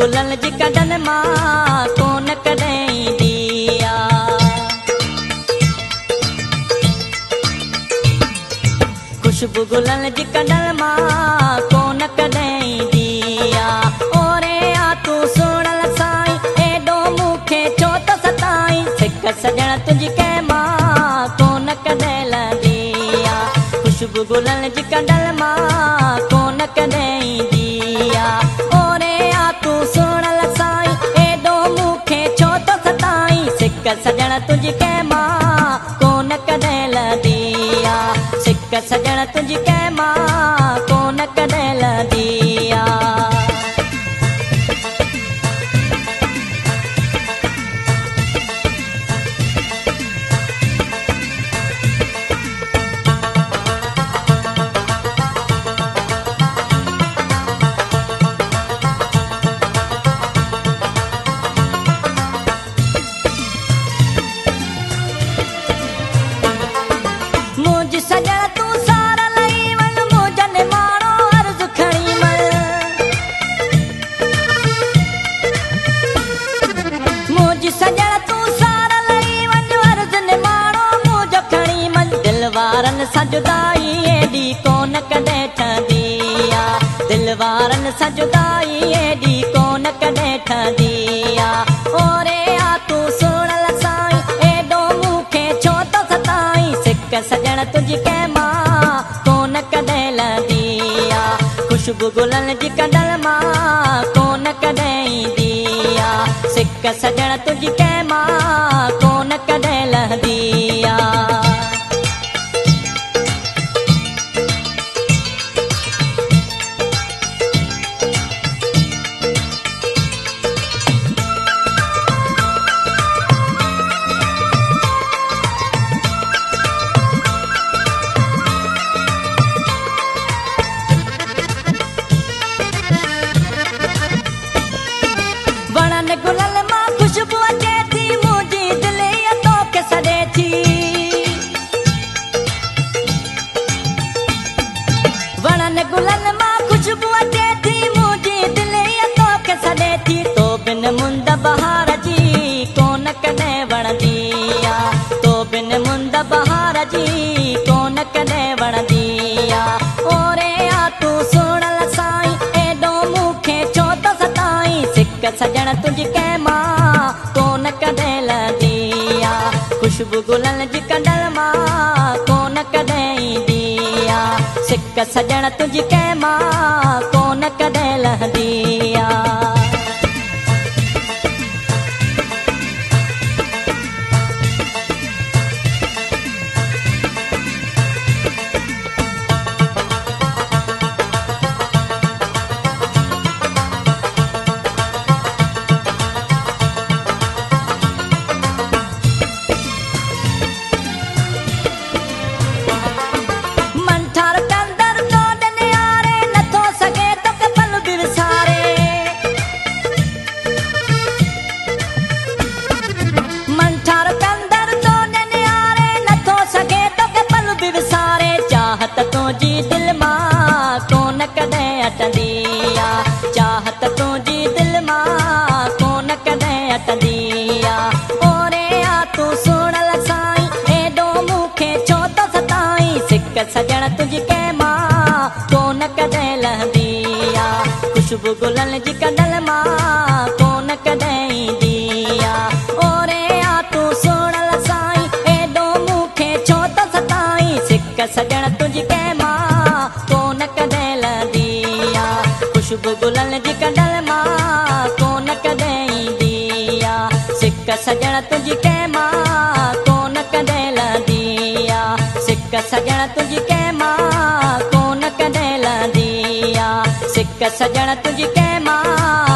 गुलनि जी कढनि मां कोन कॾहिं ईंदी आ। खुशबू गुलनि जी कढनि मां कोन कॾहिं ईंदी आ। ओरे आ तूं सुणल साईं एॾो मूंखे छो त सताईं, सिक सजण तुंहिंजी कंहिं मां कोन कॾहिं लहंदी आ। खुशबू गुलनि जी कढनि मां कोन कॾहिं ईंदी आ। ओरे आ तूं सुणल साईं एॾो मूंखे छो त सताईं, सिक सजण तुंहिंजी कंहिं मां कोन कॾहिं लहंदी आ। सिक सजण तुंहिंजी कंहिं मां कोन कॾहिं लहंदी आ। मुंहिंजी सजण तूं सार लही वञ, मुंहिंजनि माण्हू अर्ज़ु खणी मल। मुंहिंजी सजण तूं सार लही वञ, अर्ज़ु माण्हू मुंहिंजो खणी मल। दिल वारनि सां जुदाई एॾी कोन कॾहिं ठहंदी आ। दिल वारनि सां जुदाई एॾी कोन कॾहिं ठहंदी आ। ओरे आ तूं सुणल साईं एॾो मूंखे छो त सताईं, सिक सजण तुंहिंजी कंहिं मां कोन कॾहिं लहंदी आ। खुशबू गुलनि जी कढनि मां कोन कॾहिं ईंदी आ। सिक सजण तुंहिंजी कंहिं मां कोन कॾहिं लहंदी आ। वणनि गुलनि मां खुशबू अचे थी, मुंहिंजी दिलि तोखे सॾे थी। वणनि गुलनि मां खुशबू अचे थी, मुंहिंजी दिलि तोखे सॾे थी। तो बिन मुंद बहार जी कोन कॾहिं वणंदी आ। तो बिन मुंद बहार जी कोन कॾहिं वणंदी आ। ओरे आ तूं सुणल साईं एॾो मूंखे छो त सताईं, सिक सजण तुंहिंजी कंहिं मां कोन कॾहिं लहंदी आ। खुशबू गुलनि जी कढनि मां कोन कॾहिं ईंदी आ। सिक सजण तुंहिंजी कंहिं मां कोन कॾहिं लहंदी आ। मंठार कंदर तो ॾिनियारे नथो सघे तोखे पल बि विसारे। मंठार कंदर तो ॾिनियारे नथो सघे तोखे पल बि विसारे। चाहत तुंहिंजी दिलि मां कोन कॾहिं हटंदी आ। चाहत तुंहिंजी दिलि मां कोन कॾहिं हटंदी आ। ओरे आ तूं सुणल साईं एॾो मूंखे छो त सताईं, सिक सजण तुंहिंजी कंहिं मां कोन कॾहिं लहंदी आ। खुशबू गुलनि जी कढनि मां कोन कॾहिं ईंदी आ। ओरे आ तूं सुणल साईं एॾो मूंखे छो त सताईं, सिक सजण तुंहिंजी कंहिं मां कोन कॾहिं लहंदी आ। खुशबू गुलनि जी कढनि मां कोन कॾहिं ईंदी आ। सिक सजण तुंहिंजी कंहिं मां कोन कॾहिं लहंदी आ। सिक सजण तुंहिंजी कंहिं मां कोन कॾहिं लहंदी आ। सिक सजण तुंहिंजी कंहिं मां